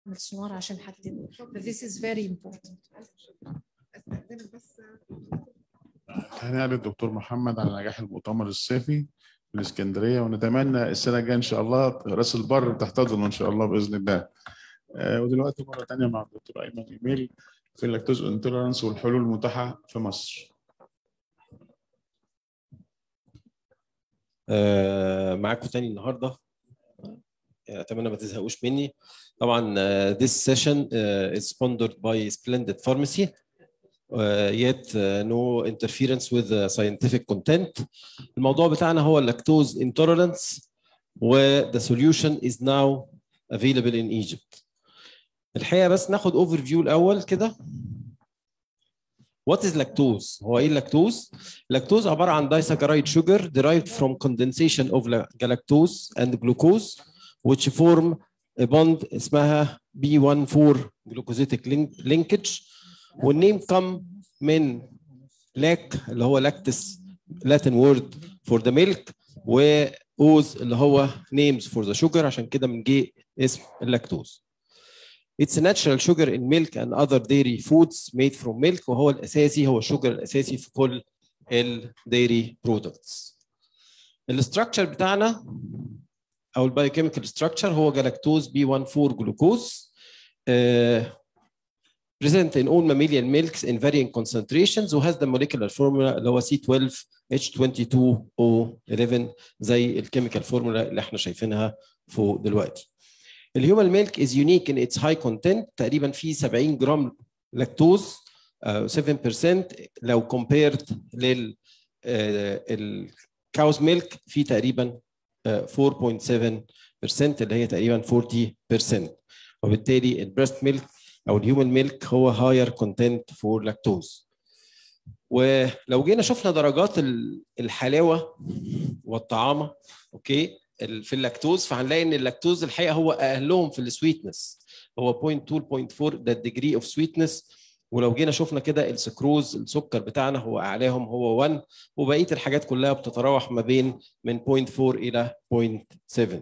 السونار عشان حاجتين. This is very important. تهنئة للدكتور محمد على نجاح المؤتمر الصيفي في الإسكندرية، ونتمنى السنة الجاية إن شاء الله راس البر تحتضنه إن شاء الله بإذن الله. ودلوقتي مرة تانية مع الدكتور أيمن إيميل في اللاكتوز انتولرانس والحلول المتاحة في مصر. معاكم تاني النهارده، اتمنى ما تزهقوش مني. طبعا this session is sponsored by Splendid Pharmacy, yet no interference with the scientific content. الموضوع بتاعنا هو lactose intolerance و the solution is now available in Egypt. الحقيقة بس ناخد overview الأول كده. What is lactose؟ هو إيه اللاكتوز؟ Lactose عبارة عن disaccharide sugar derived from condensation of galactose and glucose which form a bond اسمها B14 glucosidic linkage. والنيم come من lac اللي هو lactis Latin word for the milk، و oz اللي هو names for the sugar، عشان كده من جه اسم اللاكتوز. It's a natural sugar in milk and other dairy foods made from milk، وهو الأساسي، هو الشوجر الأساسي في كل ال dairy products. الستراكشر بتاعنا أو البايوكيميكال ستراكشر هو galactose B14 glucose present in all mammalian milks in varying concentrations و has the molecular formula اللي هو C12H22O11 زي الكيميكال فورمولا اللي احنا شايفينها فوق دلوقتي. الهيومن ميلك is unique in its high content، تقريبا فيه 70 جرام لاكتوز 7%، لو compared لل الكاوز ميلك فيه تقريبا 4.7% اللي هي تقريبا 40%، وبالتالي البريست ميلك او الهيومن ميلك هو higher content for lactose. ولو جينا شفنا درجات الحلاوه والطعامه اوكي في اللاكتوز، فهنلاقي ان اللاكتوز الحقيقه هو اقلهم في السويتنس، هو 0.2 ده الديجري اوف سويتنس. ولو جينا شفنا كده السكروز السكر بتاعنا هو اعلاهم هو 1، وبقيه الحاجات كلها بتتراوح ما بين من 0.4 الى 0.7.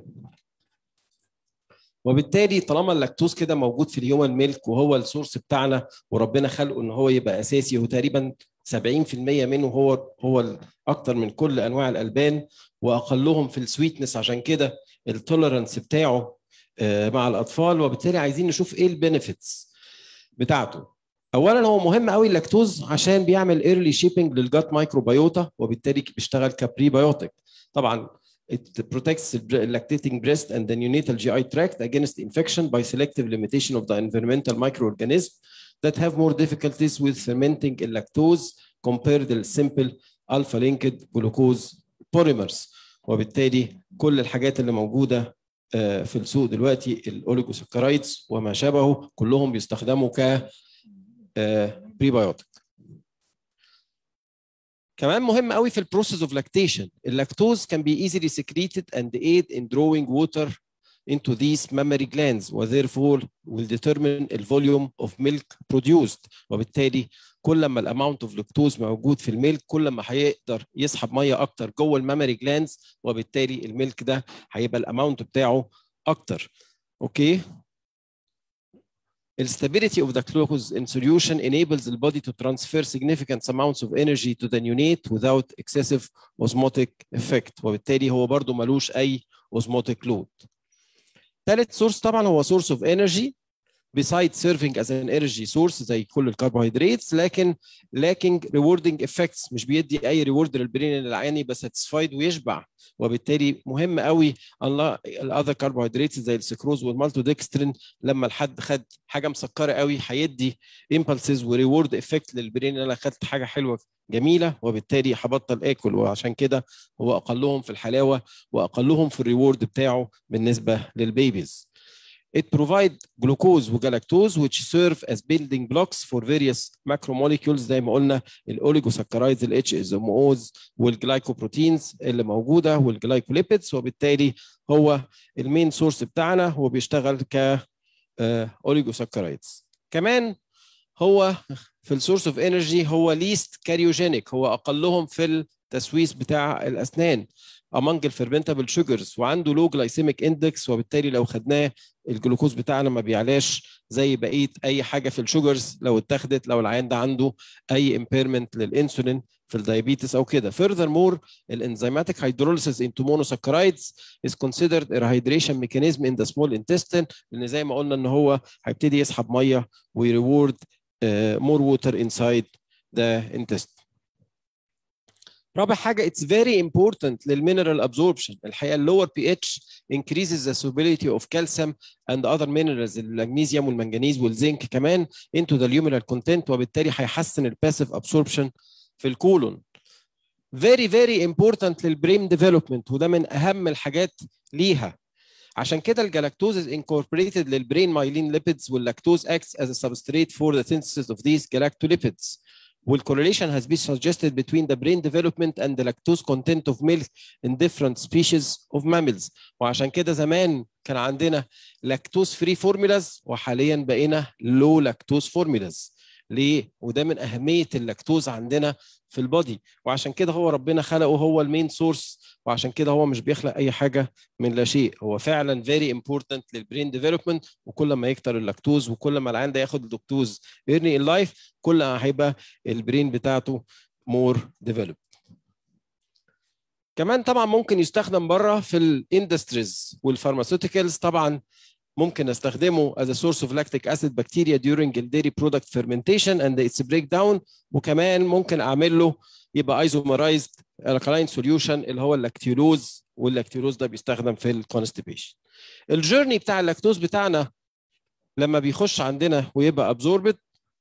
وبالتالي طالما اللاكتوز كده موجود في الهيومن ميلك وهو السورس بتاعنا وربنا خلقه ان هو يبقى اساسي، وتقريبا 70% منه هو اكتر من كل انواع الالبان واقلهم في السويتنس، عشان كده التوليرانس بتاعه مع الاطفال. وبالتالي عايزين نشوف ايه البينيفيتس بتاعته. اولا هو مهم قوي اللاكتوز عشان بيعمل ايرلي شيبنج للجات مايكروبيوتا، وبالتالي بيشتغل كبريبيوتيك. طبعا it protects the lactating breast and the neonatal GI tract against infection by selective limitation of the environmental microorganisms that have more difficulties with fermenting lactose compared to the simple alpha-linked glucose polymers. وبالتالي كل الحاجات اللي موجوده في السوق دلوقتي الاوليجوساكرايدز وما شابهه كلهم بيستخدموا ك بريبيوتيك. كمان مهم قوي في البروسيس اوف لاكتيشن، اللاكتوز can be easily secreted and aid in drawing water into these mammary glands و therefore will determine the volume of milk produced. وبالتالي كل ما الاماونت اوف لاكتوز موجود في الميلك كل ما هيقدر يسحب ميه اكتر جوه المامري جلاندز، وبالتالي الميلك ده هيبقى الاماونت بتاعه اكتر. اوكي. The stability of the glucose in solution enables the body to transfer significant amounts of energy to the neonate without excessive osmotic effect، وبالتالي هو برضو ملوش أي osmotic load. ثالث سورس طبعا هو source of energy besides serving as an energy source زي كل الكربوهيدرات، لكن lacking rewarding effects، مش بيدي أي reward للبرين العياني بس satisfied ويشبع. وبالتالي مهم قوي الاذر كربوهيدرات زي السكروز والمالتودكسترين، لما الحد خد حاجه مسكره قوي هيدي امبلسز وريورد افكت للبرين ان انا خدت حاجه حلوه جميله، وبالتالي هبطل اكل. وعشان كده هو اقلهم في الحلاوه واقلهم في الريورد بتاعه بالنسبه للبيبيز. It provides glucose وجلاكتوز which serve as building blocks for various macromolecules زي ما قلنا الاوليجوساكرايدز الHMOs والجلايكوبروتينز اللي موجوده والجلايكوليبيدز، وبالتالي هو المين سورس بتاعنا هو بيشتغل ك اوليجوساكرايدز. كمان هو في السورس اوف انرجي هو ليست كاريوجينيك، هو اقلهم في التسويس بتاع الاسنان among الفيرمنتابل شوجرز، وعنده لو جلايسيميك اندكس، وبالتالي لو خدناه الجلوكوز بتاعنا ما بيعلاش زي بقيه اي حاجه في الشوجرز لو اتاخدت، لو العيان ده عنده اي امبيرمنت للانسولين في الدايابيتس او كده. Furthermore, الانزيماتيك hydrolysis into monosaccharides is considered a rehydration mechanism in the small intestine، لان زي ما قلنا ان هو هيبتدي يسحب ميه ويريورد more water inside the intestine. رابع حاجه it's very important للمينرال absorption. الحقيقه اللور بي اتش increases the solubility of calcium and other minerals، المغنيسيوم والمنجنيز والزنك كمان into the luminal content، وبالتالي هيحسن الباسيف absorption في الكولون. very very important للبرين ديفلوبمنت، وده من اهم الحاجات ليها. عشان كده الجلاكتوز is incorporated للبرين مايلين lipids، واللاكتوز acts as a substrate for the synthesis of these galactolipids. والcorrelation has been suggested between the brain development and the lactose content of milk in different species of mammals. وعشان كده زمان كان عندنا lactose free formulas، وحاليا بقينا low lactose formulas. ليه؟ وده من أهمية اللاكتوز عندنا في البودي، وعشان كده هو ربنا خلقه هو المين سورس، وعشان كده هو مش بيخلق أي حاجة من لا شيء. هو فعلا very important للبرين ديفلوبمنت، وكل ما يكتر اللاكتوز وكل ما العيان ده ياخد اللاكتوز early in life كل ما هيبقى البرين بتاعته more developed. كمان طبعا ممكن يستخدم بره في الاندستريز والفارماسيوتيكالز. طبعا ممكن نستخدمه as a source of lactic acid bacteria during the dairy product fermentation and its breakdown، وكمان ممكن اعمل له يبقى isomerized alkaline solution اللي هو اللاكتيولوز، واللاكتيولوز ده بيستخدم في الكونستيبيشن. الجيرني بتاع اللاكتوز بتاعنا لما بيخش عندنا ويبقى absorbed،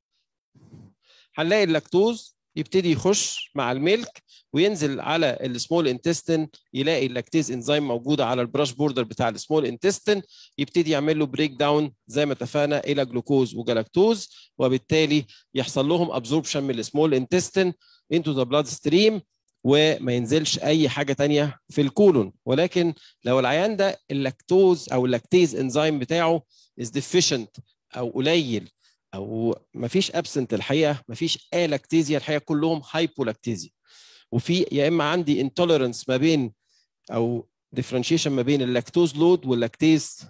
هنلاقي اللاكتوز يبتدي يخش مع الميلك وينزل على السمول انتستين، يلاقي اللاكتيز انزيم موجوده على البراش بوردر بتاع السمول انتستين، يبتدي يعمل له بريك داون زي ما اتفقنا الى جلوكوز وجلاكتوز، وبالتالي يحصل لهم ابزوربشن من السمول انتستين انتو ذا بلاد ستريم، وما ينزلش اي حاجه ثانيه في الكولون. ولكن لو العيان ده اللاكتوز او اللاكتيز انزيم بتاعه is deficient او قليل او ما فيش ابسنت، الحقيقه ما فيش لاكتيزيا، الحقيقه كلهم هايبولاكتيزيا، وفي يا اما عندي انتوليرنس ما بين او ديفرنشيشن ما بين اللاكتوز لود واللاكتيز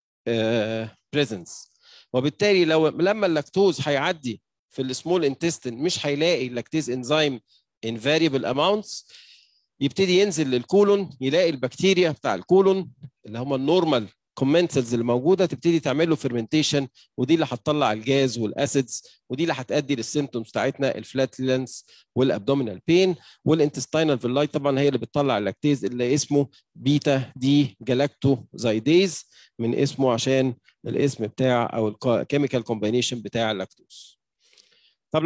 بريزنس. وبالتالي لما اللاكتوز هيعدي في السمول انتستين مش هيلاقي اللاكتيز انزيم in variable amounts، يبتدي ينزل للكولون، يلاقي البكتيريا بتاع الكولون اللي هم النورمال كومنتلز اللي موجوده تبتدي تعمل له فيرمنتيشن، ودي اللي هتطلع الجاز والاسيدز، ودي اللي هتؤدي للسيمتومز بتاعتنا الفلاتلنس والابدومينال بين. والانتستينال فيلاي طبعا هي اللي بتطلع اللاكتيز اللي اسمه بيتا دي جلاكتوزايديز، من اسمه عشان الاسم بتاع او الكيميكال كومبينيشن بتاع اللاكتوز. طب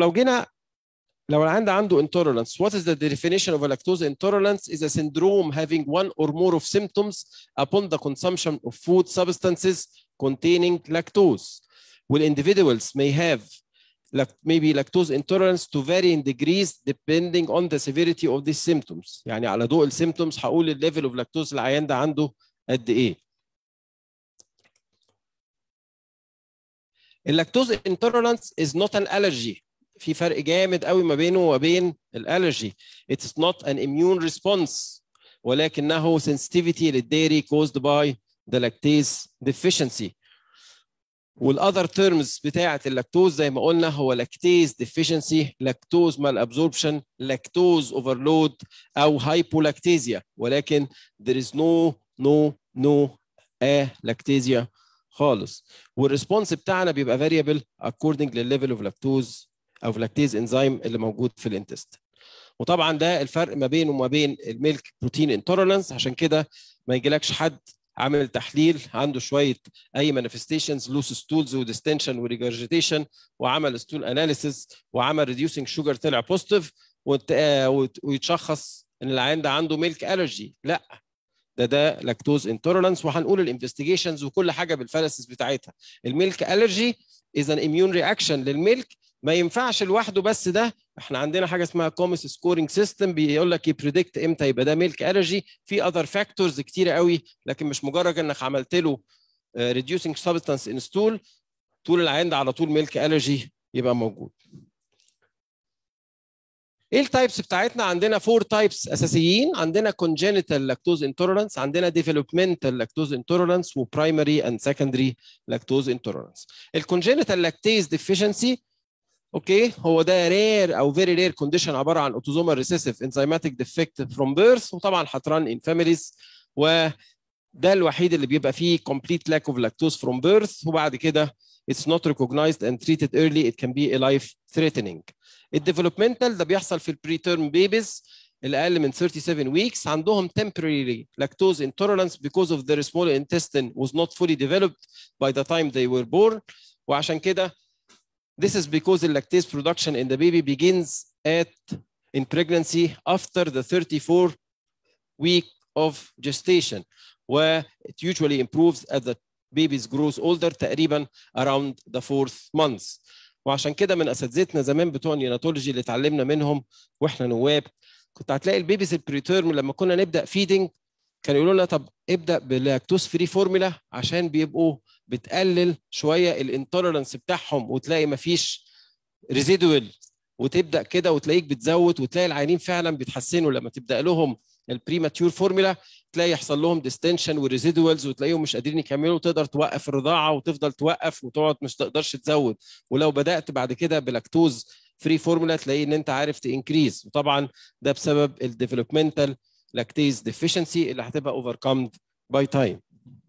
لو العيان عنده intolerance, what is the definition of a lactose intolerance? Is a syndrome having one or more of symptoms upon the consumption of food substances containing lactose. Well, individuals may have maybe lactose intolerance to varying degrees depending on the severity of these symptoms. يعني على ضوء السيمتومز هقول الليفل اوف لاكتوز العيان ده عنده قد ايه. اللاكتوز intolerance is not an allergy. في فرق جامد قوي ما بينه وبين الالرجي. It's not an immune response، ولكنه sensitivity للديري caused by the lactase deficiency. والاذر تيرمز بتاعه اللاكتوز زي ما قلنا هو لاكتيز ديفيشنسي، لاكتوز مال ابزوربشن، لاكتوز اوفرلود او هايبولاكتيزيا، ولكن there is no لاكتيزيا خالص. والريسبونس بتاعنا بيبقى فاريبل according للليفل اوف لاكتوز او لاكتيز انزيم اللي موجود في الانتستين. وطبعا ده الفرق ما بينه وما بين الميلك بروتين انتولرنس. عشان كده ما يجيلكش حد عامل تحليل عنده شويه اي مانيفستيشنز لوس ستولز وديستنشن وريجرجيتيشن، وعمل ستول اناليسيس وعمل ريديوسنج شوجر طلع بوزيتيف ويتشخص ان العيان ده عنده ميلك الرجي. لا، ده لاكتوز انتولرنس. وهنقول الانفستيجيشنز وكل حاجه بالفالسز بتاعتها. الميلك الرجي از ان اميون رياكشن للميلك، ما ينفعش لوحده بس. ده احنا عندنا حاجه اسمها كومس سكورينج سيستم بيقول لك يبريدكت امتى يبقى ده ميلك الرجي. في اذر فاكتورز كتيره قوي، لكن مش مجرد انك عملت له ريديوسنج سبستانس ان ستول طول العين ده على طول ميلك الرجي يبقى موجود. ايه التايبس بتاعتنا؟ عندنا 4 تايبس اساسيين. عندنا congenital lactose intolerance، عندنا developmental lactose intolerance، وبرايمري and secondary lactose intolerance. الcongenital lactase deficiency اوكي هو ده رير او فيري رير كونديشن، عباره عن اوتوزومال ريسيسيف انزيماتيك ديفكت فروم بيرث، وطبعا هتران ان فاميليز، وده الوحيد اللي بيبقى فيه complete lack of lactose from birth، وبعد كده it's not recognized and treated early, it can be a life threatening. الديفلوبمنتال ده بيحصل في البري تيرم بيبيز الاقل من 37 weeks، عندهم temporary lactose intolerance because of their small intestine was not fully developed by the time they were born، وعشان كده this is because the lactase production in the baby begins in pregnancy after the 34 week of gestation, where it usually improves as the baby grows older تقريبا around the 4th month. وعشان كده من اساتذتنا زمان بتوع النيوناتولوجي اللي اتعلمنا منهم واحنا نواب، كنت هتلاقي البيبيز البريتيرم لما كنا نبدا فيدنج كانوا يقولوا لنا طب ابدا باللاكتوز فري فورمولا عشان بيبقوا بتقلل شويه الانتولرنس بتاعهم، وتلاقي مفيش ريزيدوال، وتبدا كده وتلاقيك بتزود، وتلاقي العيانين فعلا بيتحسنوا لما تبدا لهم البريماتيور فورمولا، تلاقي يحصل لهم ديستنشن وريزيدوالز، وتلاقيهم مش قادرين يكملوا، وتقدر توقف الرضاعه وتفضل توقف وتقعد مش تقدرش تزود. ولو بدات بعد كده بلاكتوز فري فورمولا تلاقي ان انت عارف تنكريز، وطبعا ده بسبب الديفلوبمنتال لاكتيز ديفيشنسي اللي هتبقى اوفركمد باي تايم.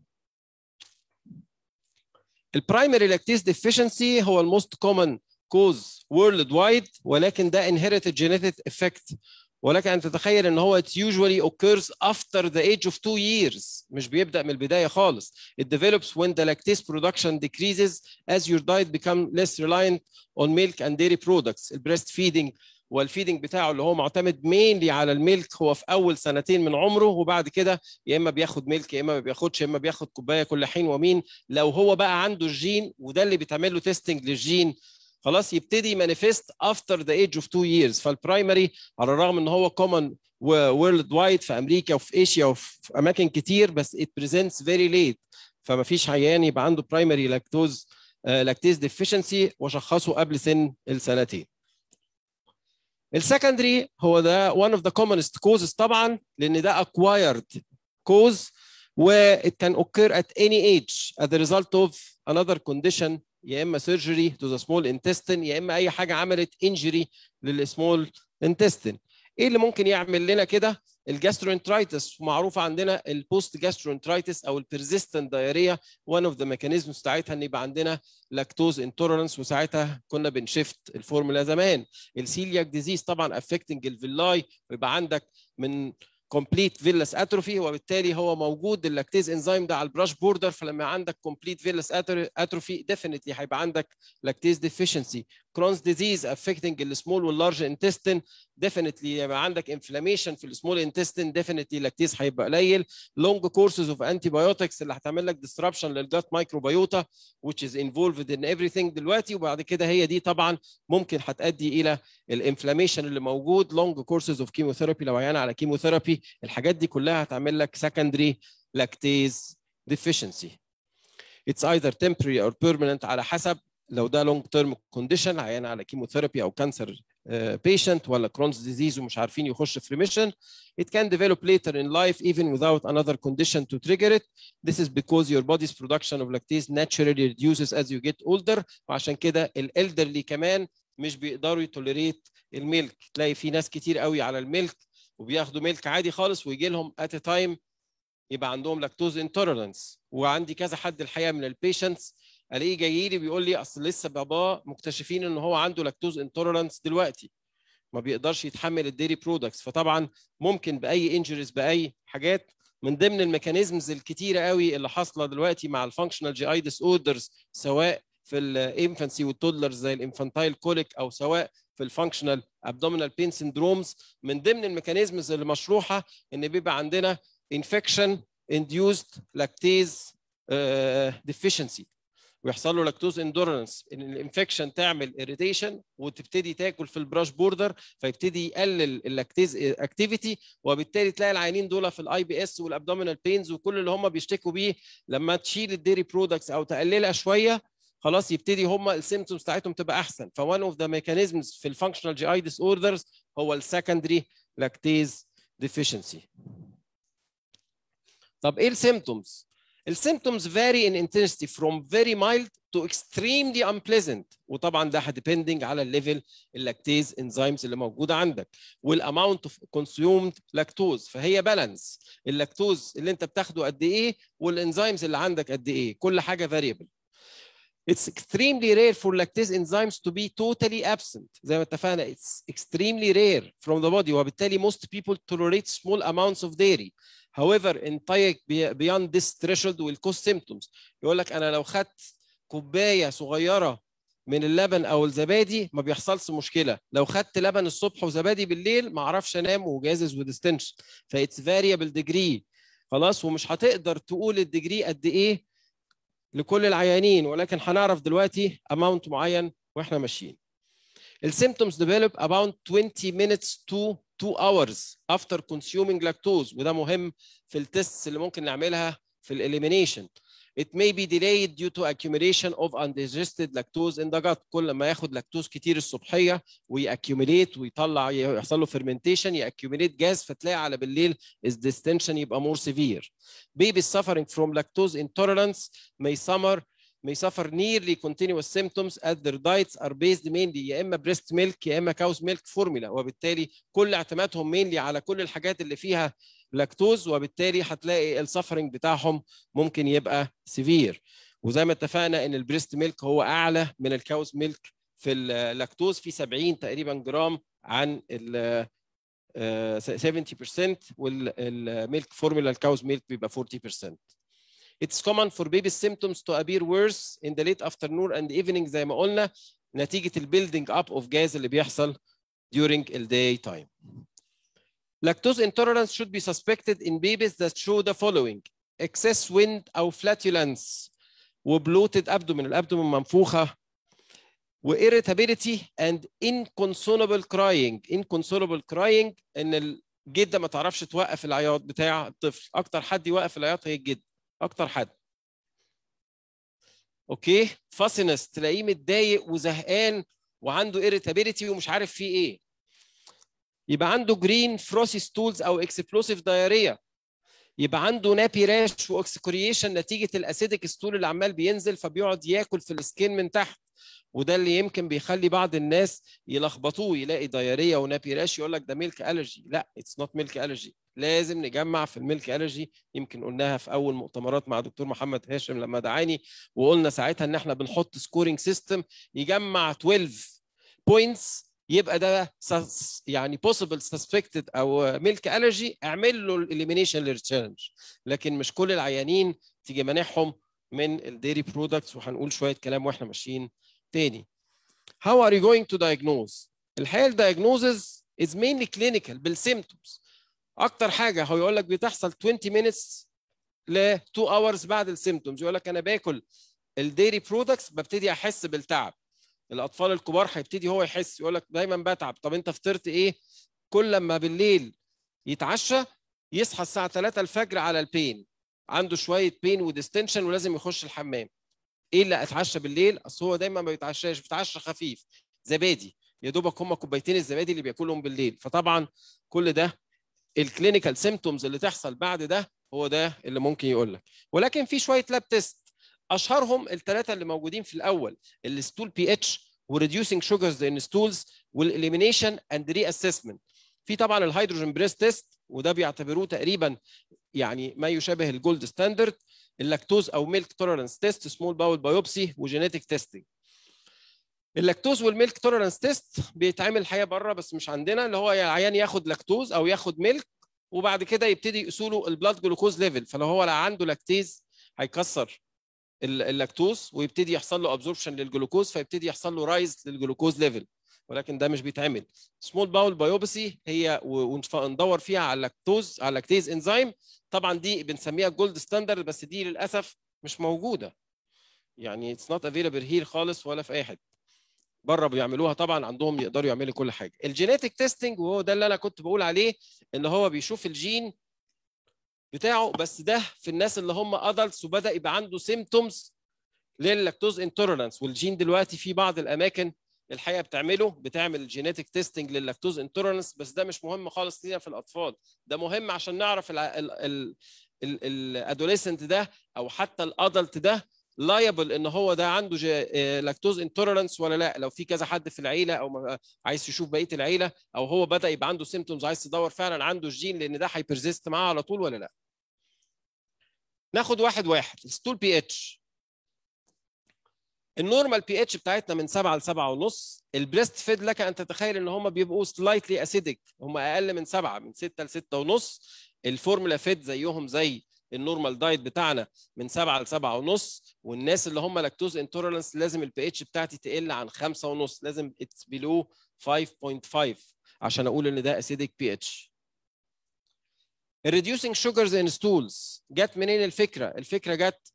البرايمري لاكتيز ديفيشنسي هو الموست كومن كوز وورلد وايد، ولكن ده inherited genetic effect، ولكن أن تتخيل ان هو it usually occurs after the age of 2 years، مش بيبدأ من البداية خالص. It develops when the lactase production decreases as your diet become less reliant on milk and dairy products. البريست فيدنج والفيدنج بتاعه اللي هو معتمد mainly على الميلك هو في اول سنتين من عمره، وبعد كده يا اما بياخد ميلك يا اما ما بياخدش، يا اما بياخد كوبايه كل حين ومين. لو هو بقى عنده الجين، وده اللي بيتعمل له تيستنج للجين، خلاص يبتدي مانيفست افتر ذا ايج اوف 2 years. فالبرايمري على الرغم ان هو كومن وورلد وايد في امريكا وفي اسيا وفي اماكن كتير، بس ات بريزنتس فيري ليت، فما فيش عيان يبقى عنده برايمري لاكتيز ديفيشنسي وشخصه قبل سن السنتين. السكندري هو ده one of the commonest causes طبعا، لان ده acquired cause و it can occur at any age as the result of another condition، يا اما surgery to the small intestine، يا اما اي حاجه عملت injury للسمول intestine. ايه اللي ممكن يعمل لنا كده؟ الجاسترونترايتس، معروفه عندنا البوست جاسترونترايتس او البرزيستنت دايريا، one of the mechanisms بتاعتها ان يبقى عندنا لاكتوز انتولرنس، وساعتها كنا بنشفت الفورمولا زمان. السيلياك ديزيز طبعا افكتنج الفيلاي، ويبقى عندك من كومبليت فيلس اتروفي، وبالتالي هو موجود اللاكتيز انزيم ده على البراش بوردر، فلما عندك كومبليت فيلس اتروفي ديفينتلي هيبقى عندك لاكتيز ديفيشنسي. كرونز ديزيز افكتنج السمول واللارج انتستين، ديفينتلي يبقى عندك انفلاميشن في السمول انتستين، ديفينتلي لاكتيز هيبقى قليل. لونج كورسز اوف انتي بايوتكس اللي هتعمل لك ديستربشن للجات مايكروبيوتا which is involved in everything دلوقتي، وبعد كده هي دي طبعا ممكن هتؤدي الى الانفلاميشن اللي موجود. لونج كورسز اوف كيموثيرابي لو عيان على كيموثيرابي، الحاجات دي كلها هتعمل لك secondary lactase deficiency. It's either temporary or permanent على حسب لو ده long term condition عيان على كيموثيرابي او كانسر patient، ولا كرونز ديزيز ومش عارفين يخش في remission. It can develop later in life even without another condition to trigger it. This is because your body's production of lactase naturally reduces as you get older، وعشان كده الالدرلي كمان مش بيقدروا يتوليريت الميلك. تلاقي في ناس كتير قوي على الميلك وبياخدوا ميلك عادي خالص، ويجي لهم at a time يبقى عندهم لاكتوز انتولرنس. وعندي كذا حد الحقيقه من البيشنتس الاقيه جاي لي بيقول لي اصل لسه باباه مكتشفين ان هو عنده لاكتوز انتولرنس دلوقتي، ما بيقدرش يتحمل الديري برودكتس. فطبعا ممكن باي انجريز باي حاجات من ضمن الميكانيزمز الكتيره قوي اللي حاصله دلوقتي مع الفانكشنال جي اي ديس اوردرز، سواء في الانفانسي والتودلرز زي الانفانتايل كوليك، او سواء في الفانكشنال ابدومينال بين سيندرومز. من ضمن الميكانيزمز اللي مشروحه ان بيبقى عندنا infection induced lactase deficiency، ويحصل له لاكتوز اندورنس، ان الانفكشن تعمل اريتيشن وتبتدي تاكل في البراش بوردر، فيبتدي يقلل اللاكتيز اكتيفيتي، وبالتالي تلاقي العيانين دول في الاي بي اس والابدومينال بينز وكل اللي هم بيشتكوا بيه. لما تشيل الديري برودكتس او تقللها شويه خلاص يبتدي هم السيمبتومز بتاعتهم تبقى احسن. فone اوف ذا ميكانيزمز في الفانكشنال جي اي ديس اوردرز هو السكندري لاكتيز ديفيشنسي. طب ايه السيمبتومز؟ السيمبتومز vary in intensity from very mild to extremely unpleasant، وطبعا ده depending على الليفل اللاكتيز انزيمز اللي موجوده عندك والاماونت اوف consumed لاكتوز. فهي بالانس، اللاكتوز اللي انت بتاخده قد ايه والانزيمز اللي عندك قد ايه، كل حاجه variable. It's extremely rare for lactase enzymes to be totally absent. زي ما اتفقنا it's extremely rare from the body، وبالتالي most people tolerate small amounts of dairy. However, intake beyond this threshold will cause symptoms. يقول لك أنا لو خدت كوباية صغيرة من اللبن أو الزبادي ما بيحصلش مشكلة، لو خدت لبن الصبح وزبادي بالليل ما أعرفش أنام وجازز وديستنشن. فإتس variable degree. خلاص، ومش هتقدر تقول الديجري قد إيه لكل العيانين، ولكن هنعرف دلوقتي اماونت معين واحنا ماشيين. السيمبتومز develop about 20 minutes to 2 hours after consuming lactose، وده مهم في التيستس اللي ممكن نعملها في الاليمينيشن. It may be delayed due to accumulation of undigested lactose in the gut. كل ما ياخد لاكتوز كتير الصبحيه ويأكيوميليت ويطلع يحصل له fermentation يأكيوميليت جاز، فتلاقي على بالليل is distension يبقى more severe. Babies suffering from lactose intolerance may suffer nearly continuous symptoms as their diets are based mainly يا اما breast milk يا اما cow's milk formula، وبالتالي كل اعتمادهم mainly على كل الحاجات اللي فيها لاكتوز، وبالتالي هتلاقي السفرنج بتاعهم ممكن يبقى سيفير. وزي ما اتفقنا ان البريست ميلك هو اعلى من الكاوز ميلك في اللاكتوز، في 70 تقريبا جرام عن ال 70%، والميلك فورمولا الكاوز ميلك بيبقى 40%. It's common for baby symptoms to appear worse in the late afternoon and evening زي ما قلنا نتيجة البيلدينج اب اوف جاز اللي بيحصل during the day time. Lactose intolerance should be suspected in babies that show the following: excess wind أو flatulence وبلوتد abdomen، الابدومن منفوخة، وirritability and inconsolable crying. inconsolable crying إن الجدة ما تعرفش توقف العياط بتاع الطفل، أكتر حد يوقف العياط هي الجدة، أكتر حد. أوكي، fussiness تلاقيه متضايق وزهقان وعنده irritability ومش عارف فيه إيه. يبقى عنده جرين فروسي ستولز او اكسبلوسيف دايريا، يبقى عنده نابي راش واكسكريشن نتيجه الاسيدك ستول اللي عمال بينزل فبيقعد ياكل في السكين من تحت، وده اللي يمكن بيخلي بعض الناس يلخبطوه، يلاقي دايريا ونابي راش يقول لك ده ميلك الرجي. لا، اتس نوت ميلك الرجي. لازم نجمع في الميلك الرجي، يمكن قلناها في اول مؤتمرات مع دكتور محمد هاشم لما دعاني، وقلنا ساعتها ان احنا بنحط سكورينج سيستم يجمع 12 بوينتس، يبقى ده يعني possible suspected او ميلك الرجي، اعمل له الاليمينيشن للتشالنج. لكن مش كل العيانين تيجي مانعهم من الديري برودكتس، وهنقول شويه كلام واحنا ماشيين تاني. How are you going to diagnose؟ الحقيقه الدايجنوزز is mainly clinical بالسيمتومز. اكتر حاجه هو يقول لك بتحصل 20 minutes ل 2 hours بعد السيمتومز. يقول لك انا باكل الديري برودكتس ببتدي احس بالتعب. الاطفال الكبار هيبتدي هو يحس، يقول لك دايما بتعب. طب انت فطرت ايه؟ كل لما بالليل يتعشى يصحى الساعه 3 الفجر على البين، عنده شويه بين وديستنشن ولازم يخش الحمام. ايه اللي اتعشى بالليل؟ اصل هو دايما ما بيتعشاش، بيتعشى خفيف، زبادي يا دوبك، هم كوبايتين الزبادي اللي بياكلهم بالليل. فطبعا كل ده الكلينيكال سيمبتومز اللي تحصل بعد ده هو ده اللي ممكن يقول لك. ولكن في شويه لاب تيست، اشهرهم الثلاثه اللي موجودين في الاول: الستول بي اتش وريديوسينج شوجرز ان ستولز والاليمينيشن اند ري اسسمنت. في طبعا الهيدروجين بريس تيست، وده بيعتبروه تقريبا يعني ما يشابه الجولد ستاندرد. اللاكتوز او ميلك توليرانس تيست، سمول باول بايوبسي، وجينيتك تيستنج. اللاكتوز والميلك توليرانس تيست بيتعمل الحقيقه بره بس مش عندنا، اللي هو العيان ياخد لاكتوز او ياخد ميلك وبعد كده يبتدي يقيسوا له البلاد جلوكوز ليفل، فلو هو لا عنده لاكتيز هيكسر اللاكتوز ويبتدي يحصل له ابزوربشن للجلوكوز، فيبتدي يحصل له رايز للجلوكوز ليفل، ولكن ده مش بيتعمل. سمول باول بايوبسي هي وندور فيها على اللاكتوز، على اللاكتيز انزيم، طبعا دي بنسميها جولد ستاندرد، بس دي للاسف مش موجوده، يعني اتس نوت افيلبل هير خالص ولا في اي حته. بره بيعملوها طبعا، عندهم يقدروا يعملوا كل حاجه. الجينيتك تيستنج، وهو ده اللي انا كنت بقول عليه، ان هو بيشوف الجين بتاعه، بس ده في الناس اللي هم ادلتس وبدا يبقى عنده سيمتومز لللاكتوز انتولرانس، والجين دلوقتي في بعض الاماكن الحقيقه بتعمل جينيتك تيستنج لللاكتوز انتولرانس، بس ده مش مهم خالص لينا في الاطفال، ده مهم عشان نعرف الادوليسنت ده او حتى الادلت ده لايبل ان هو ده عنده لاكتوز انتولرانس ولا لا. لو في كذا حد في العيله او عايز تشوف بقيه العيله، او هو بدا يبقى عنده سيمبتومز عايز تدور فعلا عنده الجين لان ده هيبرزيست معاه على طول ولا لا. ناخد واحد الستول بي اتش. النورمال بي اتش بتاعتنا من 7 ل 7.5. البريست فيد لك ان تتخيل ان هم بيبقوا سلايتلي اسيدك، هم اقل من 7، من 6 ل 6.5. الفورمولا فيد زيهم زي النورمال دايت بتاعنا من 7 ل 7.5. والناس اللي هم لاكتوز انتولرانس لازم البي اتش بتاعتي تقل عن 5.5، لازم اتس بيلو 5.5 عشان اقول ان ده اسيدك بي اتش. الريديوسينج شوجرز ان ستولز جت منين الفكره؟ الفكره جت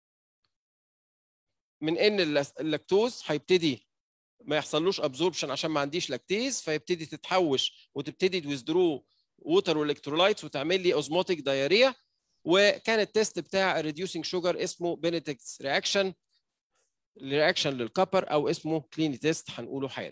من ان اللاكتوز هيبتدي ما يحصلوش ابزوربشن عشان ما عنديش لاكتيز، فيبتدي تتحوش وتبتدي تويزدرو ووتر والكترولايتس وتعمل لي اوزموتيك دايريا. وكان التيست بتاع الريديوسينج شوجر اسمه بينيتكس رياكشن للكبر، او اسمه كليني تيست هنقوله حالا.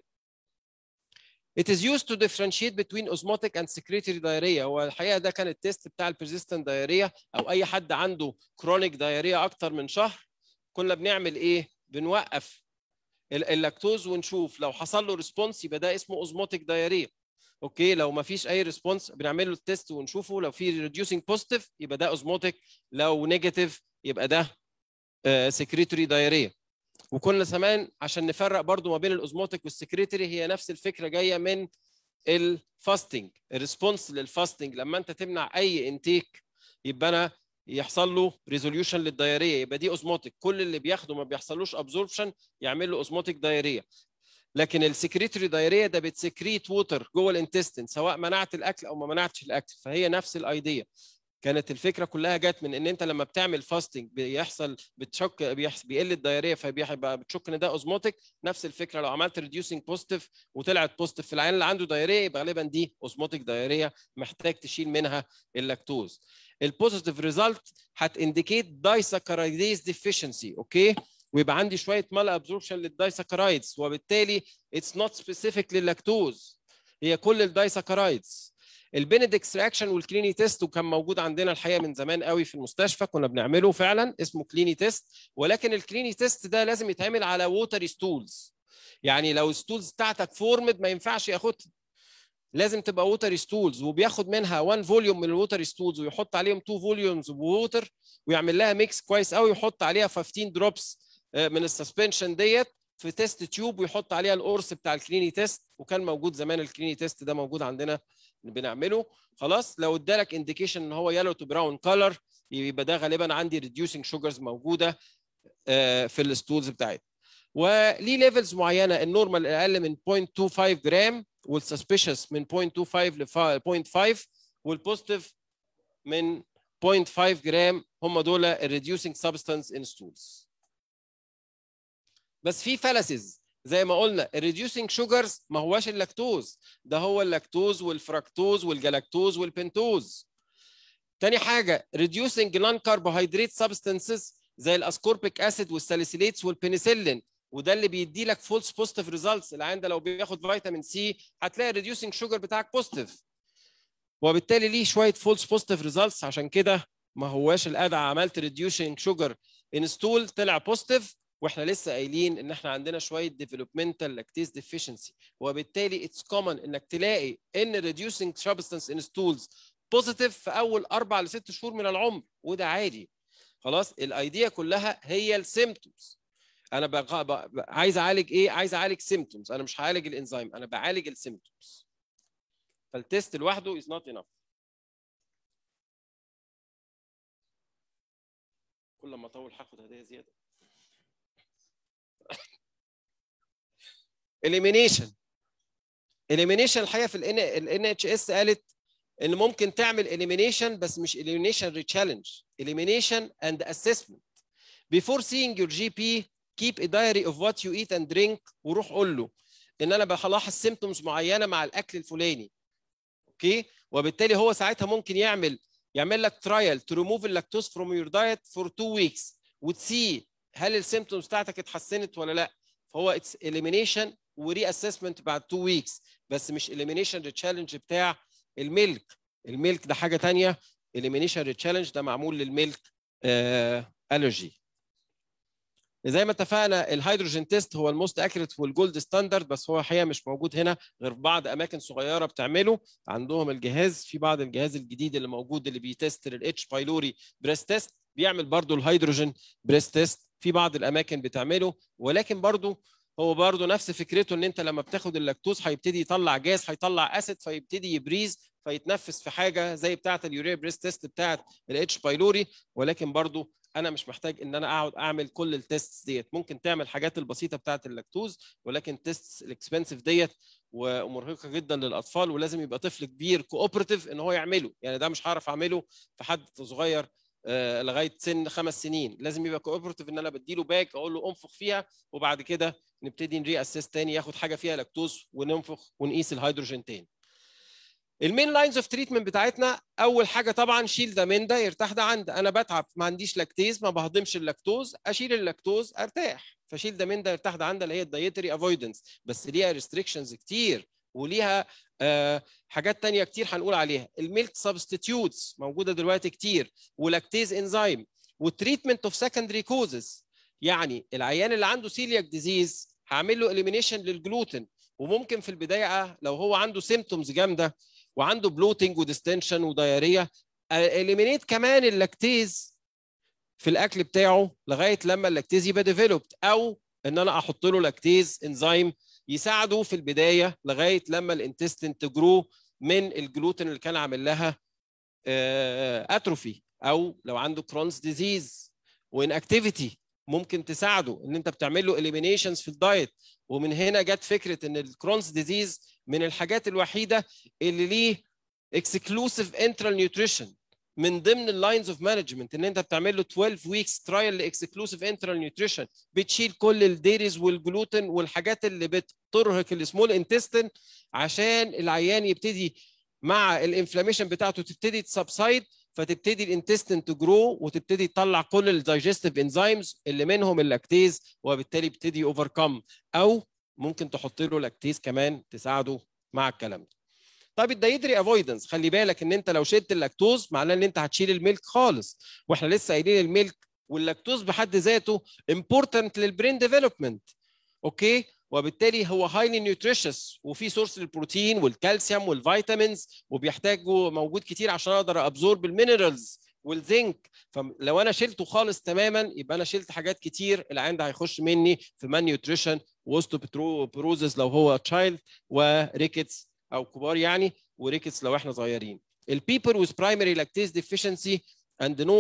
It is used to differentiate between osmotic and secretory diarrhea. هو الحقيقه ده كان التيست بتاع البرزيستنت دايريا، او اي حد عنده كرونيك دايريا اكتر من شهر. كنا بنعمل ايه؟ بنوقف اللاكتوز ونشوف لو حصل له ريسبونس يبقى ده اسمه اوزموتيك دايريا. اوكي، لو ما فيش اي ريسبونس بنعمل له التيست ونشوفه، لو في ريديوسينج بوزيتيف يبقى ده اوزموتيك، لو نيجاتيف يبقى ده سكريتوري دايريا. وكنا زمان عشان نفرق برضو ما بين الاوزموتيك والسكريتوري، هي نفس الفكره جايه من الفاستنج. الريسبونس للفاستنج لما انت تمنع اي انتيك يبقى انا يحصل له ريزوليوشن للدايريه، يبقى دي اوزموتيك. كل اللي بياخده ما بيحصلوش ابزوربشن يعمل له اوزموتيك دايريه. لكن السكريتوري دايريه ده بتسكريت ووتر جوه الانتستين سواء منعت الاكل او ما منعتش الاكل، فهي نفس الايديا. كانت الفكره كلها جت من ان انت لما بتعمل فاستنج بيحصل بتشك بيقل الدايريه، فبيبقى بتشك ان ده اوزموتيك. نفس الفكره لو عملت ريديوسينج بوزيتيف وطلعت بوزيتيف في العيان اللي عنده دايريه، يبقى غالبا دي اوزموتيك دايريه محتاج تشيل منها اللاكتوز. البوزيتيف ريزلت هتانديكيت دايساكرايديز ديفيشنسي، اوكي، ويبقى عندي شويه مال ابزوربشن للدايساكرايدز، وبالتالي اتس نوت سبيسيفيك لللاكتوز، هي كل الدايساكرايدز. البينيدكس رياكشن والكليني تيست، وكان موجود عندنا الحقيقه من زمان قوي في المستشفى، كنا بنعمله فعلا اسمه كليني تيست. ولكن الكليني تيست ده لازم يتعمل على ووتري ستولز، يعني لو الستولز بتاعتك فورمد ما ينفعش ياخدها، لازم تبقى ووتري ستولز، وبياخد منها 1 فوليوم من الووتري ستولز ويحط عليهم 2 فوليومز ووتر ويعمل لها ميكس كويس قوي، ويحط عليها 15 دروبس من السسبنشن ديت في تيست تيوب، ويحط عليها القرص بتاع الكليني تيست. وكان موجود زمان الكليني تيست ده موجود عندنا بنعمله. خلاص، لو ادالك انديكيشن ان هو يلو تو براون كلر يبقى ده غالبا عندي ريديوسينج شوجرز موجوده في الستولز بتاعتي. وليه ليفلز معينه، النورمال اقل من 0.25 جرام، والسسبيشس من 0.25 ل 0.5، والبوزيتيف من 0.5 جرام. هم دول الريديوسينج سبستانس ان ستولز. بس في فلسز زي ما قلنا، الريديوسينج شوجرز ما هواش اللاكتوز، ده هو اللاكتوز والفراكتوز والجلاكتوز والبنتوز. تاني حاجه ريديوسينج نون كربوهيدرات سبستانسز زي الاسكوربيك اسيد والساليسيليتس والبنسلين، وده اللي بيدي لك فولس بوزيتيف ريزلتس. العيان ده لو بياخد فيتامين سي هتلاقي الريديوسينج شوجر بتاعك بوزيتيف، وبالتالي ليه شويه فولس بوزيتيف ريزلتس. عشان كده ما هواش الادعى عملت ريديوسينج شوجر انستول طلع بوزيتيف، واحنا لسه قايلين ان احنا عندنا شويه ديفلوبمنتال لاكتيز ديفيشنسي، وبالتالي اتس كومن انك تلاقي ان ريديوسينج سبستانس انستولز بوزيتيف في اول 4 ل 6 شهور من العمر، وده عادي. خلاص، الايديا كلها هي السيمبتومز. انا عايز اعالج ايه؟ عايز اعالج سيمبتومز، انا مش هعالج الانزيم، انا بعالج السيمبتومز. فالتيست لوحده is not enough. كل ما اطول هاخد هدايا زياده. elimination الحقيقه في ال NHS قالت ان ممكن تعمل elimination، بس مش elimination re-challenge، elimination and assessment. Before seeing your GP keep a diary of what you eat and drink، وروح قول له ان انا بلاحظ سيمبتومز معينه مع الاكل الفلاني، اوكي، وبالتالي هو ساعتها ممكن يعمل لك ترايل to remove اللاكتوز from your diet for 2 weeks وتسي هل السيمبتومز بتاعتك اتحسنت ولا لا؟ فهو اتس اليمينيشن وري اسسمنت بعد 2 ويكس، بس مش اليمينيشن ريتشالنج بتاع الميلك. الميلك ده حاجه ثانيه، اليمينيشن ريتشالنج ده معمول للميلك الرجي. زي ما اتفقنا الهيدروجين تيست هو الموست اكيوريت والجولد ستاندرد، بس هو الحقيقه مش موجود هنا غير في بعض اماكن صغيره بتعمله عندهم الجهاز. في بعض الجهاز الجديد اللي موجود اللي بيتست الاتش بايلوري بريست تيست بيعمل برضو الهيدروجين بريست تيست، في بعض الاماكن بتعمله، ولكن برضو هو برضو نفس فكرته ان انت لما بتاخد اللاكتوز هيبتدي يطلع جاز، هيطلع اسيد، فيبتدي يبريز فيتنفس في حاجه زي بتاعه اليوريا بريست تيست بتاعه الاتش بايلوري. ولكن برضو انا مش محتاج ان انا اقعد اعمل كل التيستس ديت، ممكن تعمل الحاجات البسيطه بتاعه اللاكتوز، ولكن تيستس الاكسبنسيف ديت ومرهقه جدا للاطفال، ولازم يبقى طفل كبير كوبرتيف ان هو يعمله. يعني ده مش هعرف اعمله في حد صغير لغايه سن 5 سنين، لازم يبقى كوبرتيف ان انا بديله باك اقول له انفخ فيها، وبعد كده نبتدي نري اسيست تاني ياخد حاجه فيها لاكتوز وننفخ ونقيس الهيدروجين تاني. المين لاينز اوف تريتمنت بتاعتنا، اول حاجه طبعا شيل ده من ده يرتاح ده عند، انا بتعب ما عنديش لاكتيز ما بهضمش اللاكتوز، اشيل اللاكتوز ارتاح، فشيل ده من ده يرتاح ده عند اللي هي الدايتري افويدنس، بس ليها ريستريكشنز كتير وليها حاجات تانية كتير هنقول عليها. الميلك سبستيتيوتس موجوده دلوقتي كتير، ولاكتيز انزيم، والتريتمنت اوف سكندري كوزز. يعني العيان اللي عنده سيلياك ديزيز هعمل له اليمينيشن للجلوتين، وممكن في البدايه لو هو عنده سيمبتومز جامده وعنده بلوتنج وديستنشن ودايريا اليمينيت كمان اللاكتيز في الاكل بتاعه لغايه لما اللاكتيز يبقى ديفلوبد، او ان انا احط له لاكتيز انزيم يساعده في البدايه لغايه لما الانتستين تجرو من الجلوتين اللي كان عامل لها اتروفي، او لو عنده كرونز ديزيز وان اكتيفيتي ممكن تساعده ان انت بتعمل له اليمينيشنز في الدايت. ومن هنا جت فكره ان الكرونز ديزيز من الحاجات الوحيده اللي ليه اكسكلوسيف انترال نيوتريشن من ضمن اللاينز اوف مانجمنت، ان انت بتعمل له 12 ويكس ترايل لاكسكلوسيف انترال نيوتريشن، بتشيل كل الديريز والجلوتين والحاجات اللي بترهق السمول انتستين عشان العيان يبتدي مع الانفلاميشن بتاعته تبتدي تسبسايد، فتبتدي الانتستين تجرو وتبتدي تطلع كل الدايجستيف انزيمز اللي منهم اللاكتيز، وبالتالي يبتدي اوفركم، او ممكن تحط له لاكتيز كمان تساعده مع الكلام ده. طيب الدايتري افويدنس، خلي بالك ان انت لو شلت اللاكتوز معناه ان انت هتشيل الميلك خالص، واحنا لسه قايلين الميلك واللاكتوز بحد ذاته امبورتنت للبرين ديفلوبمنت، اوكي، وبالتالي هو هايلي نيوتريشس وفي سورس للبروتين والكالسيوم والفيتامينز، وبيحتاجوا موجود كتير عشان اقدر ابزورب المينرالز والزنك. فلو انا شلته خالص تماما يبقى انا شلت حاجات كتير، العين ده هيخش مني في مان نيوتريشن واوستوبروزس لو هو تشايلد، وريكتس او كبار يعني، وريكتس لو احنا صغيرين. البيبل with primary lactase deficiency and no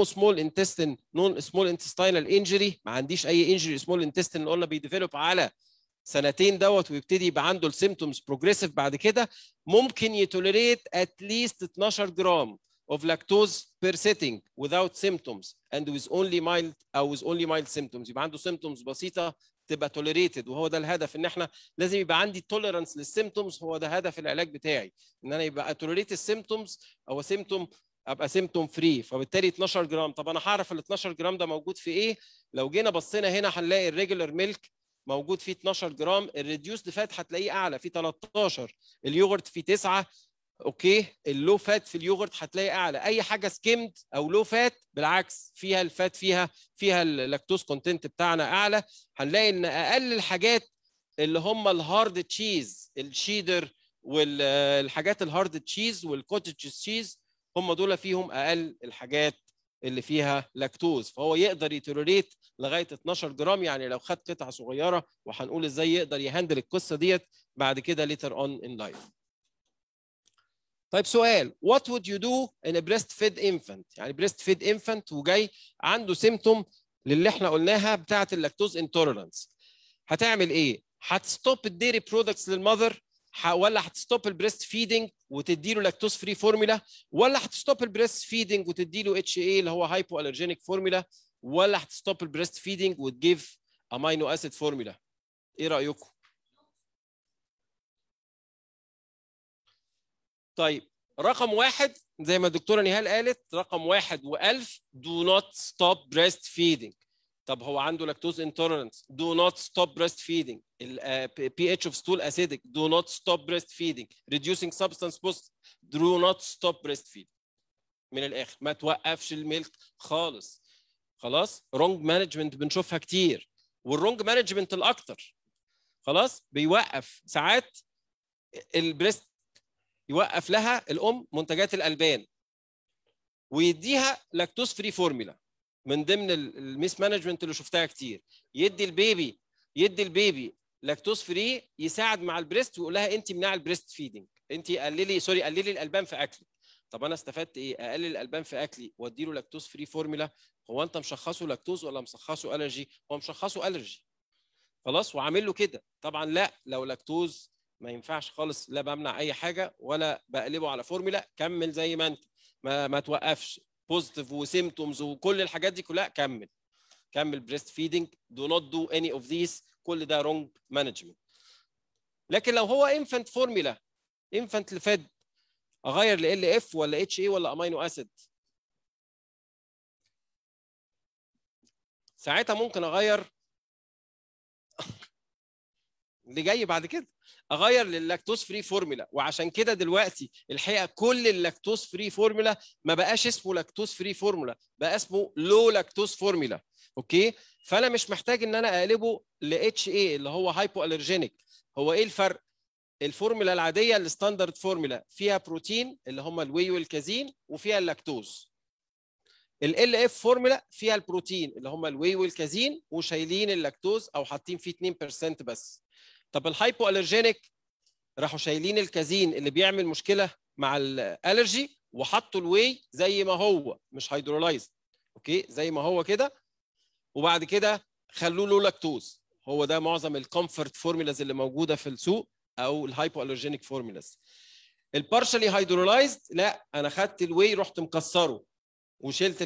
small intestinal injury، ما عنديش اي injury small intestine اللي قلنا بيديفلوب على سنتين دوت ويبتدي يبقى عنده السيمتومز بروجريسيف بعد كده، ممكن يتوليريت at least 12 جرام of lactose per sitting without symptoms and with only mild symptoms، يبقى عنده symptoms بسيطه تبقى tolerated، وهو ده الهدف، ان احنا لازم يبقى عندي tolerance للسيمتومز، هو ده هدف العلاج بتاعي، ان انا يبقى tolerate السيمتومز او سيمتوم ابقى سيمتوم فري. فبالتالي 12 جرام، طب انا هعرف ال 12 جرام ده موجود في ايه؟ لو جينا بصينا هنا هنلاقي الريجولار ميلك موجود فيه 12 جرام، الريديوسد فات هتلاقيه اعلى فيه 13، اليوغرت فيه 9، اوكي، اللو فات في اليوغرت هتلاقي اعلى، اي حاجه سكيمد او لو فات بالعكس فيها الفات فيها اللاكتوز كونتنت بتاعنا اعلى. هنلاقي ان اقل الحاجات اللي هم الهارد تشيز، الشيدر والحاجات الهارد تشيز والكوتج تشيز، هم دول فيهم اقل الحاجات اللي فيها لاكتوز، فهو يقدر يتوليريت لغايه 12 جرام. يعني لو خد قطعه صغيره، وهنقول ازاي يقدر يهندل القصه ديت بعد كده later on in life. طيب سؤال، what would you do in a breastfed infant؟ يعني breastfed infant وجاي عنده سيمتوم للي احنا قلناها بتاعه اللاكتوز انتولرانس، هتعمل ايه؟ هتستوب الديري برودكتس للمذر، ولا هتستوب البريست فيدنج وتدي له لاكتوز فري فورمولا، ولا هتستوب البريست فيدنج وتدي له اتش اي اللي هو هايبو الرجينيك فورمولا، ولا هتستوب البريست فيدنج وتجيف امينو اسيد فورمولا؟ ايه رايكم؟ طيب رقم واحد زي ما الدكتوره نهال قالت، رقم واحد و1000 do not stop breastfeeding. طب هو عنده لاكتوز انتولرنس، do not stop breastfeeding. pH of stool acidic, do not stop breastfeeding. reducing substance post, do not stop breastfeeding. من الاخر ما توقفش الميلك خالص. خلاص. رونج مانجمنت بنشوفها كتير، والرونج مانجمنت الاكتر خلاص بيوقف ساعات البريست، يوقف لها الام منتجات الالبان ويديها لاكتوز فري فورمولا. من ضمن الميس مانجمنت اللي شفتها كتير، يدي البيبي لاكتوز فري يساعد مع البريست ويقول لها انت منع البريست فيدنج، انت قللي الالبان في اكلك. طب انا استفدت ايه؟ اقلل الالبان في اكلي وادي له لاكتوز فري فورمولا. هو انت مشخصه لاكتوز ولا مشخصه الرجي؟ هو مشخصه الرجي خلاص وعامل له كده. طبعا لا، لو لاكتوز ما ينفعش خالص، لا بمنع اي حاجه ولا بقلبه على فورمولا، كمل زي ما انت، ما توقفش. بوزيتيف وسيمتومز وكل الحاجات دي كلها كمل بريست فيدنج. دو نوت دو اني اوف ذيس. كل ده رونج مانجمنت. لكن لو هو انفانت فورمولا، انفانت لفيد، اغير ل اف ولا اتش اي ولا امينو اسيد؟ ساعتها ممكن اغير اللي جاي بعد كده، اغير لللاكتوز فري فورمولا. وعشان كده دلوقتي الحقيقه كل اللاكتوز فري فورمولا ما بقاش اسمه لاكتوز فري فورمولا، بقى اسمه لو لاكتوز فورمولا. اوكي، فانا مش محتاج ان انا اقلبه ل اتش اي اللي هو هايبو الرجينيك. هو ايه الفرق؟ الفورمولا العاديه الستاندرد فورمولا فيها بروتين اللي هم الواي والكازين وفيها اللاكتوز. ال اف فورمولا فيها البروتين اللي هم الواي والكازين وشايلين اللاكتوز او حاطين فيه 2% بس. طب الهايبو الرجينيك راحوا شايلين الكازين اللي بيعمل مشكله مع الالرجي وحطوا الواي زي ما هو، مش هيدرولايزد، اوكي، زي ما هو كده، وبعد كده خلوه له لاكتوز. هو ده معظم الكومفورت فورمولاز اللي موجوده في السوق او الهايبو الرجينيك فورمولاز. البارشلي هيدرولايزد لا، انا خدت الواي رحت مكسره وشلت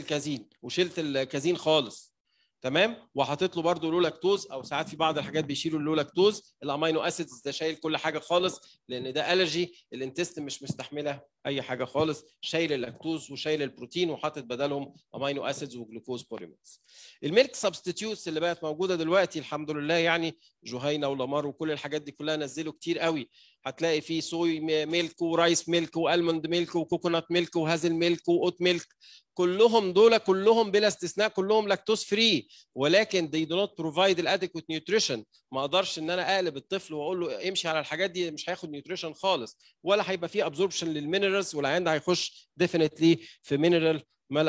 الكازين خالص، تمام، وحاطط له برده لو لاكتوز، او ساعات في بعض الحاجات بيشيلوا اللو لاكتوز. الامينو اسيدز ده شايل كل حاجه خالص لان ده الرجي، الانتستين مش مستحمله اي حاجه خالص، شايل اللاكتوز وشايل البروتين وحاطط بدلهم امينو اسيدز وجلوكوز بوليمرز. الميلك سبستيتيوتس اللي بقت موجوده دلوقتي الحمد لله، يعني جهينه ولامار وكل الحاجات دي كلها نزلوا كتير قوي. هتلاقي فيه صوي ميلك ورايس ميلك والموند ميلك وكوكونات ميلك وهازل ميلك واوت ميلك، كلهم بلا استثناء كلهم لاكتوز فري، ولكن they do not provide adequate nutrition. ما اقدرش ان انا اقلب الطفل واقول له امشي على الحاجات دي، مش هياخد نيوتريشن خالص، ولا هيبقى فيه absorption للمينرالز، والعيان ده هيخش definitely في mineral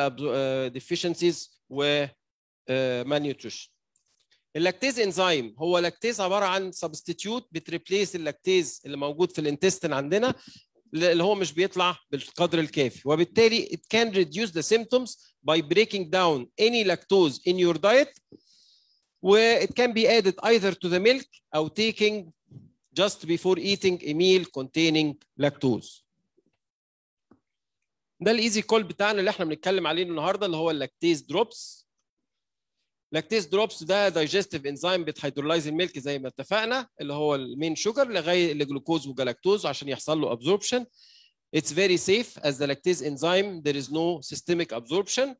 deficiencies و malnutrition. اللاكتيز انزيم هو لاكتيز عباره عن سبستيتيوت بتريبليس اللاكتيز اللي موجود في الانتستين عندنا، اللي هو مش بيطلع بالقدر الكافي، وبالتالي it can reduce the symptoms by breaking down any lactose in your diet, و it can be added either to the milk أو taking just before eating a meal containing lactose. ده الايزي كول بتاعنا اللي احنا بنتكلم عليه النهارده، اللي هو اللاكتيز دروبس. لاكتيز دروبس ده دايجستيف انزيم بتهيدرولايز الميلك زي ما اتفقنا، اللي هو المين شوجر لغايه الجلوكوز وجلاكتوز عشان يحصل له absorption. It's very safe as the lactase enzyme. There is no systemic absorption.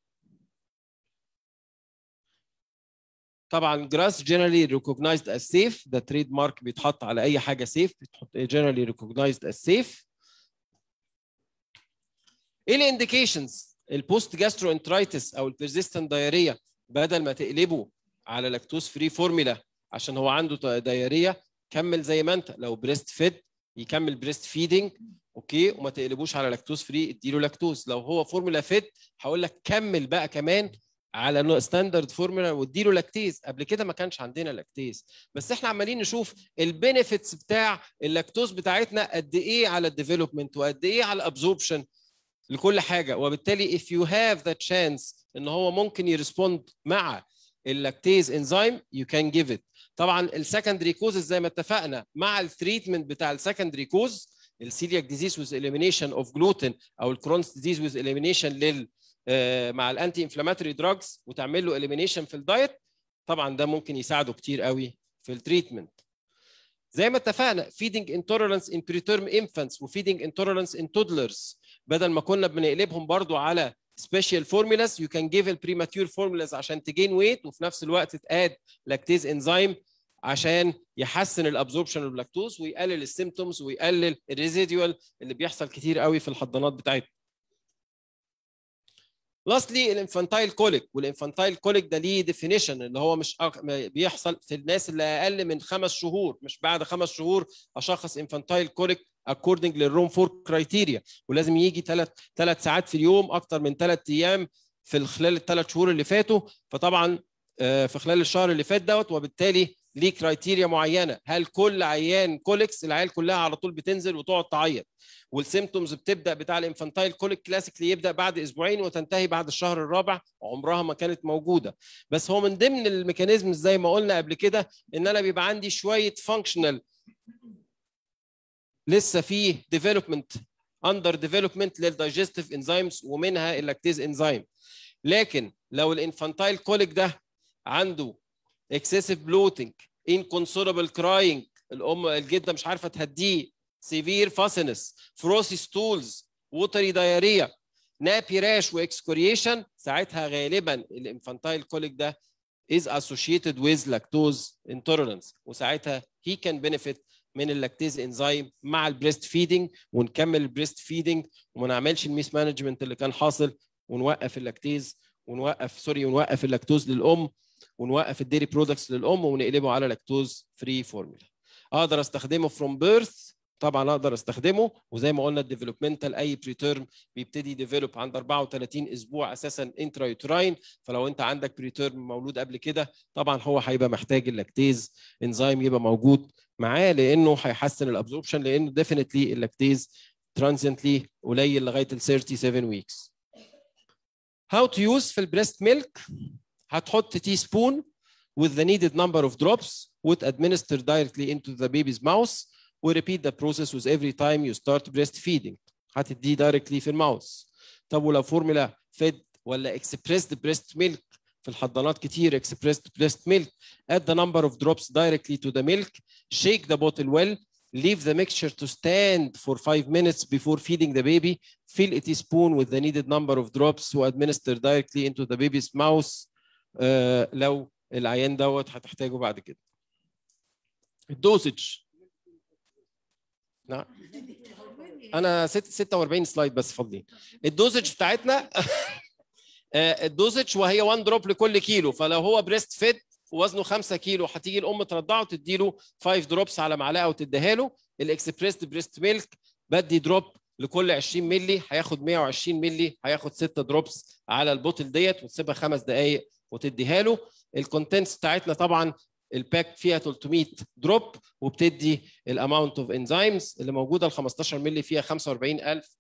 طبعا GRAS generally recognized as safe. ده تريد مارك بيتحط على اي حاجه safe، بتحط generally recognized as safe. ايه الانديكيشنز؟ البوست جاستروانترايتس او البيرزيستنت دايريا، بدل ما تقلبه على لاكتوز فري فورمولا عشان هو عنده دايريا، كمل زي ما انت. لو بريست فيد يكمل بريست فيدنج، اوكي، وما تقلبوش على لاكتوز فري، اديله لاكتوز. لو هو فورمولا فيد هقول لك كمل بقى كمان على ستاندرد فورمولا واديله لاكتيز. قبل كده ما كانش عندنا لاكتيز، بس احنا عمالين نشوف البينيفيتس بتاع اللاكتوز بتاعتنا قد ايه على الديفلوبمنت وقد ايه على الابزوربشن لكل حاجه، وبالتالي if you have the chance ان هو ممكن يرسبوند مع اللاكتيز انزيم you can give it. طبعا السكندري كوزز زي ما اتفقنا مع التريتمنت بتاع السكندري كوز، السيلياك ديزيز ويز اليمينيشن اوف جلوتين او الكرونز ديزيز ويز اليمينيشن لل مع الانتي انفلاماتوري دراجز وتعمل له اليمينيشن في الدايت، طبعا ده ممكن يساعده كتير قوي في التريتمنت. زي ما اتفقنا feeding intolerance in preterm infants و feeding intolerance in toddlers، بدل ما كنا بنقلبهم برضو على special formulas you can give premature formulas عشان تجين ويت، وفي نفس الوقت تاد لاكتيز انزيم عشان يحسن الابزوربشن اللاكتوز ويقلل السيمتومز ويقلل الريزيديوال اللي بيحصل كتير قوي في الحضانات بتاعتنا. لاستلي الانفانتايل كوليك، والانفانتايل كوليك ده ليه ديفينيشن اللي هو مش بيحصل في الناس اللي اقل من 5 شهور، مش بعد 5 شهور اشخص انفانتايل كوليك according للروم 4 كرايتيريا، ولازم يجي 3 ساعات في اليوم اكتر من 3 ايام في خلال ال3 شهور اللي فاتوا، فطبعا في خلال الشهر اللي فات دوت، وبالتالي ليه كرايتيريا معينه. هل كل عيان كوليكس العيال كلها على طول بتنزل وتقعد تعيط؟ والسيمتومز بتبدا بتاع الانفانتايل كوليك كلاسيكلي يبدا بعد اسبوعين وتنتهي بعد الشهر الرابع، عمرها ما كانت موجوده. بس هو من ضمن الميكانيزم زي ما قلنا قبل كده ان انا بيبقى عندي شويه فانكشنال لسه فيه ديفلوبمنت اندر ديفلوبمنت للدايجستيف انزيمز ومنها اللاكتيز انزيم. لكن لو الانفانتايل كوليك ده عنده excessive bloating, inconsolable crying، الجده مش عارفه تهديه، severe fussiness، frothy stools، watery diarrhea، nappy rash واكسكوريشن، ساعتها غالبا الانفانتايل كوليك ده is associated with lactose intolerance، وساعتها he can benefit من اللاكتيز انزيم مع البريست فيدنج، ونكمل البريست فيدنج وما نعملش الميس مانجمنت اللي كان حاصل، ونوقف اللاكتيز ونوقف اللاكتوز للام، ونوقف الديري برودكتس للام ونقلبه على لاكتوز فري فورمولا. اقدر استخدمه فروم بيرث، طبعا اقدر استخدمه، وزي ما قلنا الديفلوبمنتال اي بري تيرم بيبتدي ديفلوب عند 34 اسبوع اساسا انترا يوتراين، فلو انت عندك بري تيرم مولود قبل كده طبعا هو هيبقى محتاج اللاكتيز انزيم يبقى موجود معاه، لانه هيحسن الابزوربشن، لانه ديفينتلي اللاكتيز ترانزينتلي قليل لغايه ال 37 ويكس. How to use في البريست ميلك، هتحط تي سبون with the needed number of drops وتadminister directly into the baby's mouth repeat the process with every time you start breastfeeding. هتديه directly في الماوس. طب ولو فورمولا فيد ولا expressed breast milk، في الحضانات كتير expressed breast milk، add the number of drops directly to the milk, shake the bottle well, leave the mixture to stand for 5 minutes before feeding the baby, fill a teaspoon with the needed number of drops وadminister directly into the baby's mouth لو العيان دوت هتحتاجه بعد كده. الدوزج، نعم انا 46 سلايد بس فاضيين. الدوزج بتاعتنا الدوزج وهي 1 دروب لكل كيلو، فلو هو بريست فيد وزنه 5 كيلو هتيجي الام ترضعه وتدي له 5 دروبس على معلقه وتديها له. الاكسبريسد بريست ميلك بدي دروب لكل 20 مللي، هياخد 120 مللي، هياخد 6 دروبس على البوتل ديت وتسيبها 5 دقائق وتديها له. الكونتنتس بتاعتنا طبعا الباك فيها 300 دروب وبتدي الاماونت اوف انزيمز اللي موجوده، ال 15 مللي فيها 45000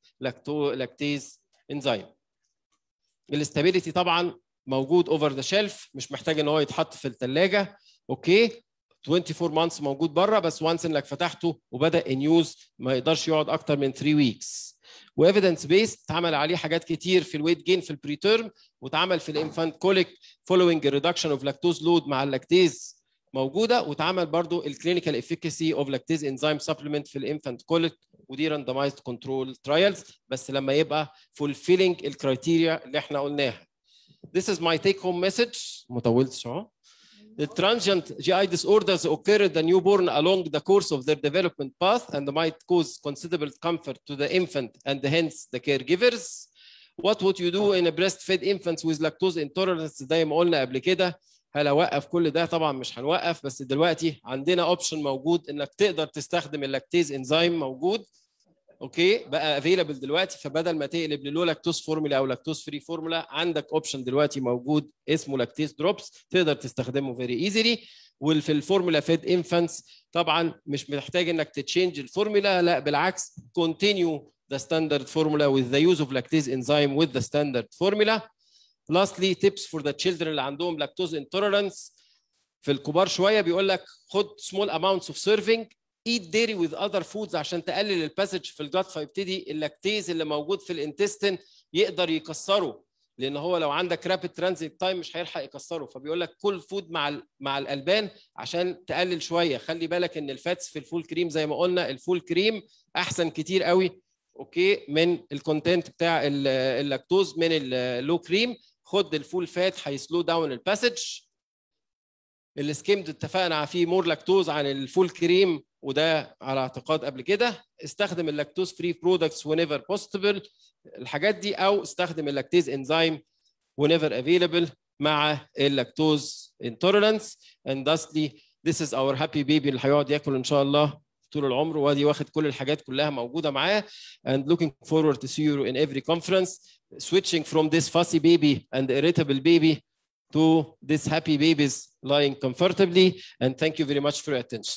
لاكتيز انزيم. الاستابيليتي طبعا موجود اوفر ذا شيلف، مش محتاج ان هو يتحط في الثلاجه، اوكي 24 مانثس موجود بره، بس وانس انك فتحته وبدا ان يوز ما يقدرش يقعد اكتر من 3 ويكس. وايفيدنس بيست اتعمل عليه حاجات كتير في الويت جين في البري تيرم، واتعمل في الانفانت كوليك فولوينج ريدكشن اوف لاكتوز لود مع اللاكتيز موجوده، واتعمل برضو الكلينيكال افيكاسي اوف لاكتيز انزيم سبلمنت في الانفانت كوليك، ودي راندمايزد كنترول ترايلز، بس لما يبقى فولفيلينج الكرايتيريا اللي احنا قلناها. This is my take home message. ما طولتش اهو. The transient GI disorders occur in the newborn along the course of their development path and might cause considerable discomfort to the infant and hence the caregivers. What would you do in a breastfed infants with lactose intolerance؟ زي ما قلنا قبل كده، هل اوقف كل ده؟ طبعا مش هنوقف، بس دلوقتي عندنا اوبشن موجود انك تقدر تستخدم اللاكتيز انزيم موجود، اوكي بقى افيلابل دلوقتي، فبدل ما تقلب للو لاكتوز فورمولا او لاكتوز فري فورمولا عندك اوبشن دلوقتي موجود اسمه لاكتيز دروبس، تقدر تستخدمه فيري ايزيلي. وفي الفورمولا فيد انفانتس طبعا مش محتاج انك تتشينج الفورمولا، لا بالعكس كونتينيو ذا ستاندرد فورمولا with the use of lactase enzyme with the standard formula. Lastly tips for the children اللي عندهم لاكتوز انتوليرانس. في الكبار شويه بيقول لك خد small amounts of serving، eat dairy with other foods عشان تقلل الباسج في الجات، فيبتدي اللاكتيز اللي موجود في الانتستين يقدر يكسره، لان هو لو عندك رابيد ترانزيت تايم مش هيلحق يكسره، فبيقول لك كل فود مع الالبان عشان تقلل شويه. خلي بالك ان الفاتس في الفول كريم زي ما قلنا الفول كريم احسن كتير قوي اوكي من الكونتنت بتاع اللاكتوز من اللو كريم. خد الفول فات هيسلو داون الباسج. السكيمد اتفقنا فيه مور لاكتوز عن الفول كريم، وده على اعتقاد قبل كده. استخدم اللاكتوز فري برودكتس whenever possible الحاجات دي، او استخدم اللاكتيز انزيم whenever available مع اللاكتوز intolerance. and thusly this is our happy baby اللي هيقعد ياكل ان شاء الله طول العمر، وادي واخد كل الحاجات كلها موجوده معاه. and looking forward to see you in every conference, switching from this fussy baby and irritable baby to this happy babies lying comfortably. And thank you very much for your attention.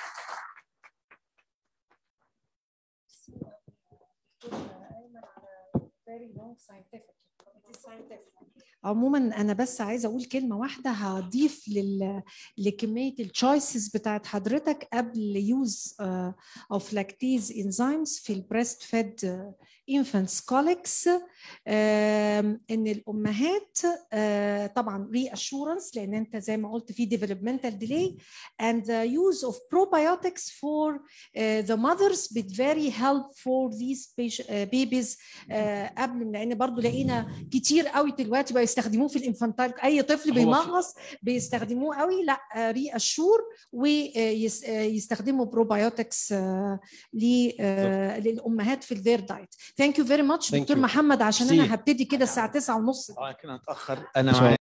عموما انا بس عايزه اقول كلمه واحده هضيف لكميه التشويسز بتاعت حضرتك قبل يوز اوف لاكتيز انزيمز في البريست فيد انفانتس كوليكس. ان الامهات طبعا ري اشورنس، لان انت زي ما قلت في ديفلوبمنتال ديلي and the use of probiotics for the mothers bit very help for these babies قبل، لان برضو لقينا كتير قوي دلوقتي بقى يستخدموه في الانفانتايل. اي طفل بيمغص بيستخدموه قوي. لا ري اشور ويستخدموا بروبايوتكس للامهات في الذير دايت. ثانك يو فيري ماتش دكتور محمد، عشان انا هبتدي كده الساعه 9:30. كنا نتاخر انا